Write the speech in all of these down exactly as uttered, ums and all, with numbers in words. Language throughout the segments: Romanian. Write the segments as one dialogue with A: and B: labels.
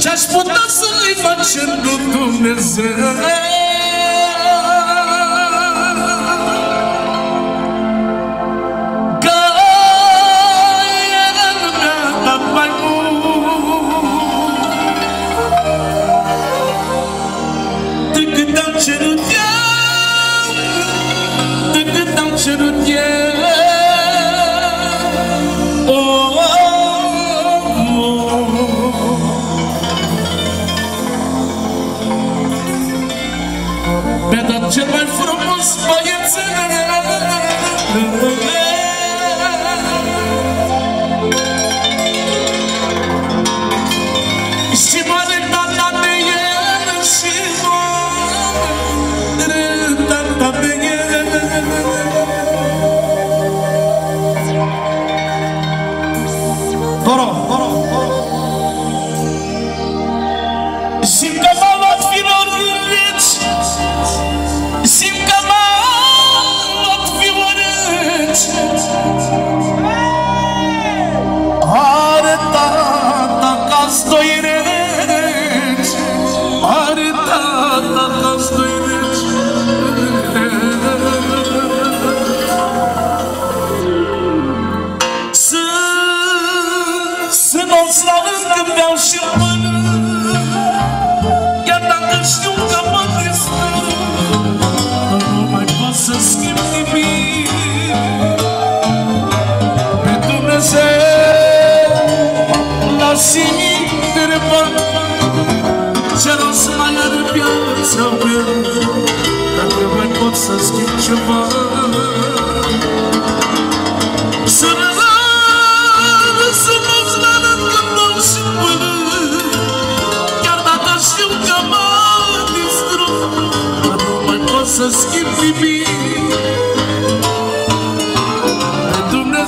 A: Ce-aș putea să-i facem lui Dumnezeu? Că El mi-a dat mai mult decât am cerut eu, decât am cerut eu. Mi-a dat cel mai frumos băiețel și mare tata de el, și mare tata de el. Doro, doro, doro. Simt că m-a luat fiorăci, simt că m-a luat fiorăci. Are tata ca-s doi reci, are tata ca-s doi reci. Să, să nu-mi slavă când beau și mănânc, chiar dacă știu că mă distrug, nu mai pot să schimb nimic. Pe Dumnezeu las-i întreba ce rost mai are viața mea dacă mai pot să schimb ceva. Să rămân, să nu-ți arăt că vreau și mănânc, chiar dacă știu că mă distrug, dar nu mai pot să schimb nimic. Pe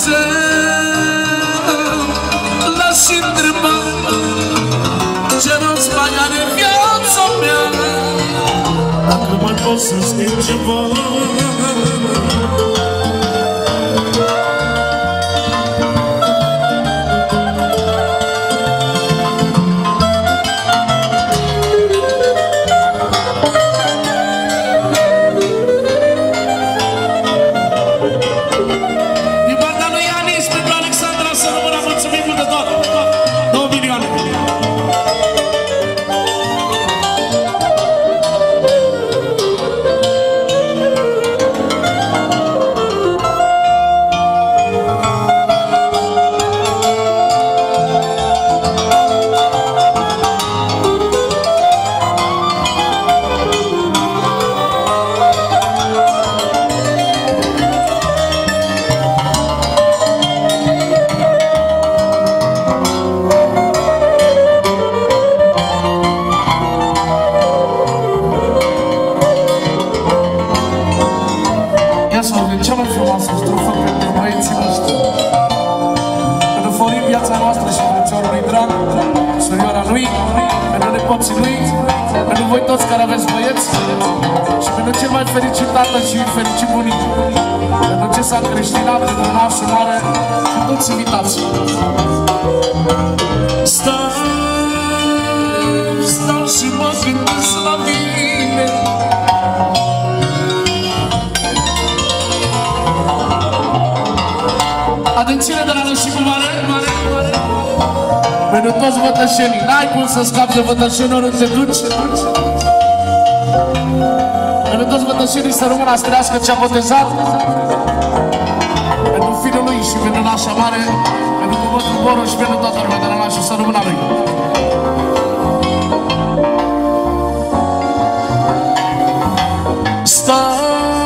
A: Dumnezeu l-aș întreba ce rost mai are viața mea dacă mai pot să schimb ceva. Cea mai frumoasă strofă pentru băieții noștri, pentru Florin, viața noastră și prețiorul lui drag, surioara lui, pentru nepoții lui, pentru voi toți care aveți băieți și pentru cel mai fericit tată și fericit bunic, pentru ce s-a creștinat, pentru nașul mare și toți invitații. Stau, stau și mă gândesc la mine, atențiune de la Lășicu Mare, mare, mare, pentru toți vătășenii. N-ai cum să scapi de vătășeni oriunde te duci. Pentru toți vătășenii să rămână să trăiască ce-a botezat. Pentru fiul lui și pentru nașa mare, pentru cuvântul Boru și pentru toată lumea de la nașa să rămână lui. Stau,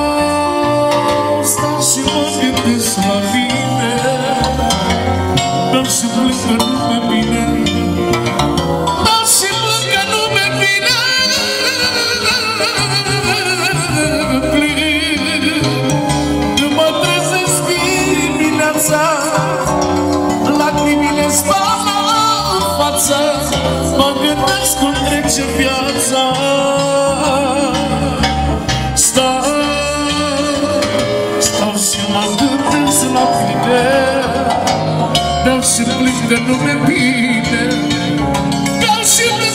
A: stau și mă gândesc la mine, dar și plâng că nu mi-e bine, dar și plâng că nu mi-e bine. Plâng când mă trezesc dimineața, lacrimile-mi spală în față, mă gândesc cum trece viața. Stau, stau și mă gândesc la tine, dar și plâng că nu mi-e bine, dar și plâng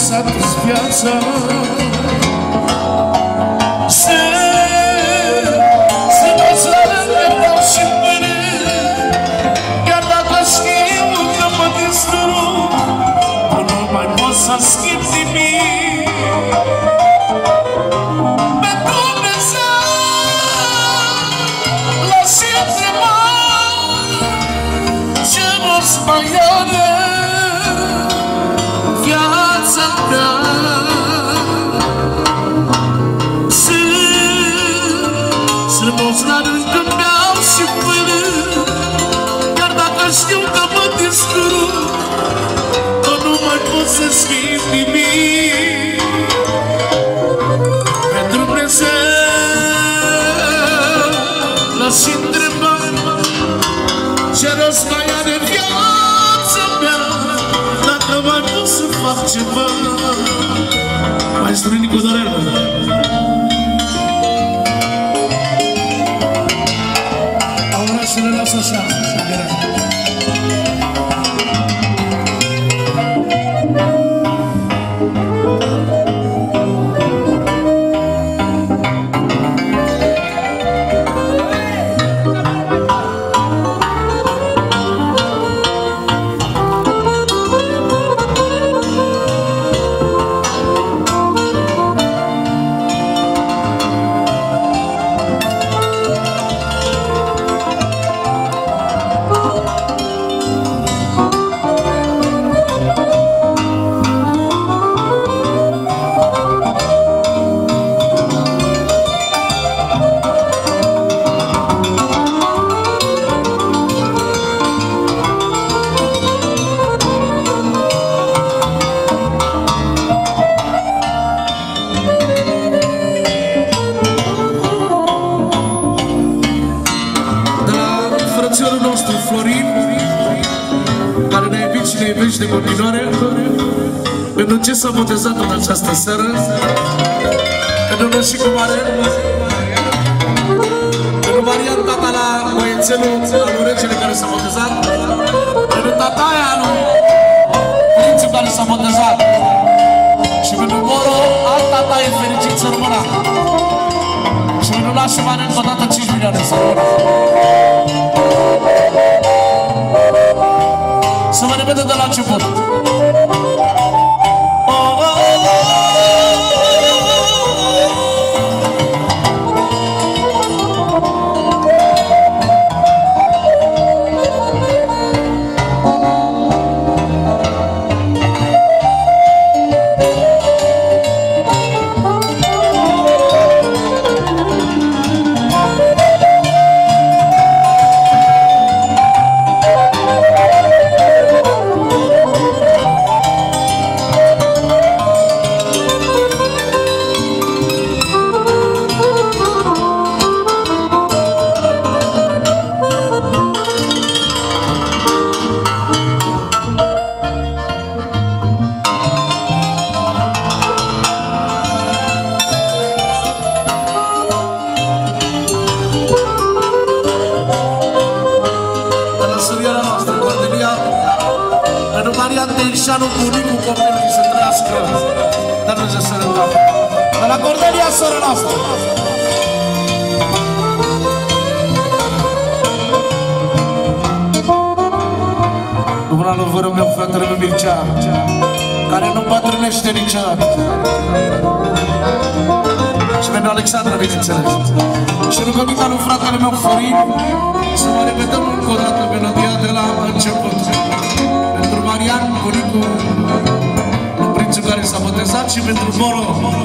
A: lăsat-ți viața. Să, să poți la rând vreau și până, chiar dacă știu că mă distrug, că nu mai pot să schimb nimic. Pe Dumnezeu las-i întreba ce nu-ți mai iară viața mea. Să-ți la rând când beau și până, chiar dacă știu că mă distrug, că nu mai pot să schimb nimic. Pe Dumnezeu l-aș întreba ce rost mai are viața mea, dacă mai pot să fac ceva. Maestru Nicu Dorel. Să le las așa, de continuare, pentru ce s-a botezat în această seară, pentru și cu mare, pentru Marian, tata la băiețelul, la lui regele care s-a botezat, pentru tataia lui prințul care s-a botezat și pentru Moro, alt tata e fericit să rămână și pentru lașul mare încă o dată cinci milioane să rămână. Să mă repede de la început. Anul bunicul copilului să trăiască, dar nu se sărătoare. De la Cordelia, sora noastră. Dumna lui vărul meu, fratele meu Mircea, care nu bătrânește niciodată. Și pentru Alexandra, bineînțeles. Și rugămintea lui fratele meu Florin, să mă repetăm încă o dată melodia de la început. Pentru Marian, bunicul, prințul care s-a botezat, și pentru Moro.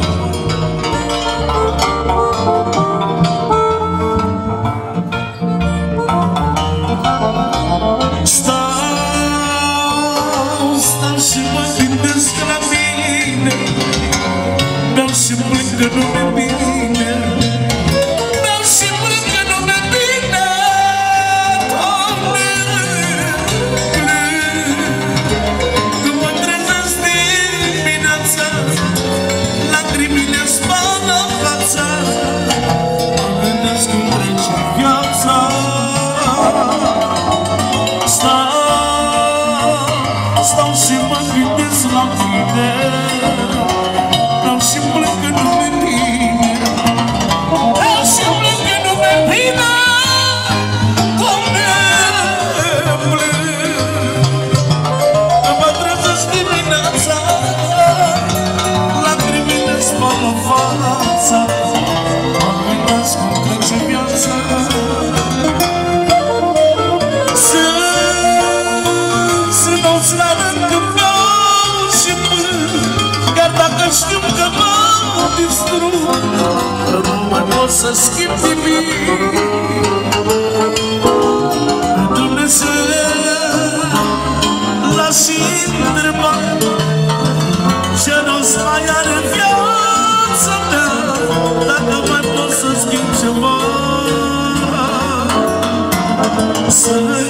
A: Stau, stau și mă gândesc la mine, beau și plâng că nu mi-e bine, beau și plâng că nu mi-e bine, Doamne, când mă trezesc dimineața, lacrimile spală fața, mă gândesc cum trece viața. Stau, stau și mă gândesc la tine, vreau și plâng că nu mi-e bine, vreau și plâng că nu mi-e bine, Doamne, plâng. Că mă trezesc dimineața, lacrimile spală fața, mă gândesc cum trece viața. Știu că m-am distrus, că nu mai pot să schimb nimic. Dumnezeu l-aș întreba ce rost mai are viața mea, dacă mai pot să schimb ceva. Să